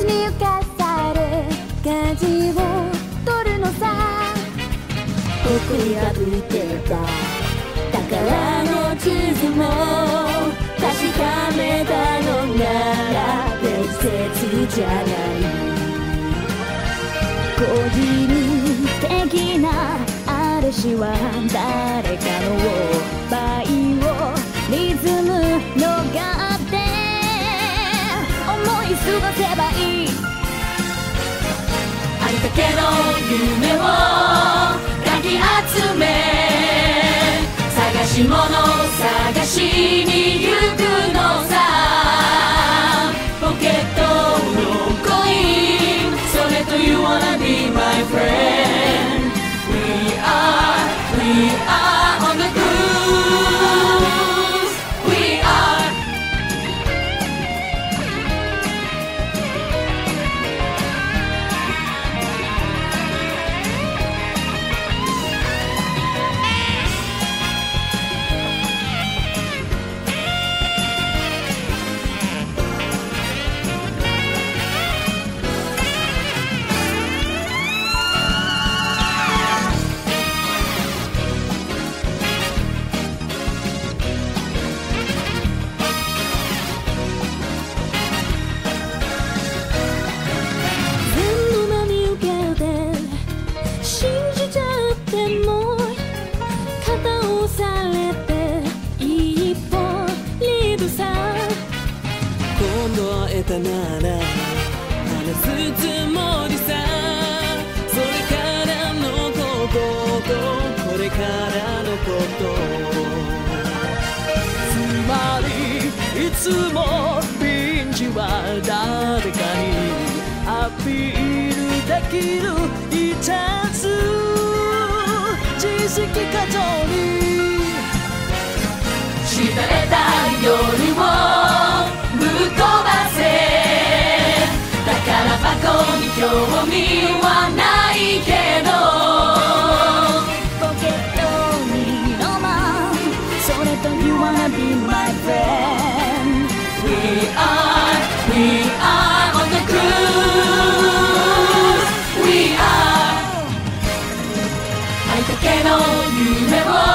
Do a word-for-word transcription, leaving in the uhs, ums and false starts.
に浮かされ舵を取るのさ。 誇りが吹いてた宝の地図も確かめたのなら適切じゃない。個人的な嵐は誰かのバイオリズムのがあって思い過ごせばいい。ありったけの夢をかき集め探し物探しに行くのさ。ポケットのコインそれと You wanna be my friend。 We are, we are on the cruise。 We are 会えたなら話すつもりさ。それからのこととこれからのこと、つまりいつもピンチは誰かにアピールできるいいチャンス。知識過剰に知られた夜をぶっ飛ばせ。宝箱に興味はないけどポケットにロマンそれと You wanna be my friend。 We are, we are on the cruise。 We are ありったけの夢を